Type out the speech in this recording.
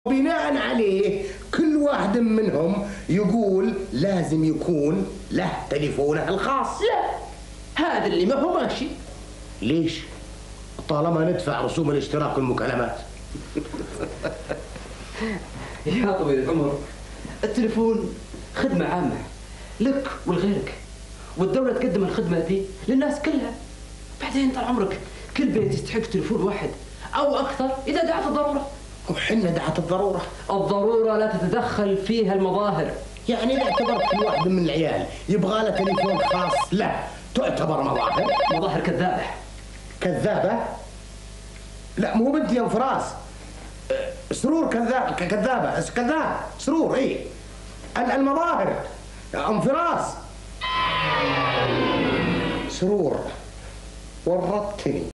بناء عليه كل واحد منهم يقول لازم يكون له تليفونه الخاص. لا، هذا اللي ما هو ماشي. ليش؟ طالما ندفع رسوم الاشتراك والمكالمات. يا طويل العمر، التليفون خدمة عامة لك ولغيرك، والدولة تقدم الخدمة دي للناس كلها. بعدين طال عمرك كل بيت يستحق تليفون واحد أو أكثر إذا دعت الضرورة. وحنا دعت الضرورة. الضرورة لا تتدخل فيها المظاهر. يعني إذا اعتبرت كل واحد من العيال يبغى له تليفون خاص له تعتبر مظاهر؟ مظاهر كذابة. كذابة؟ لا مو بنت يا ام فراس. سرور كذابة كذاب سرور. ايه المظاهر ام فراس. سرور ورطتني.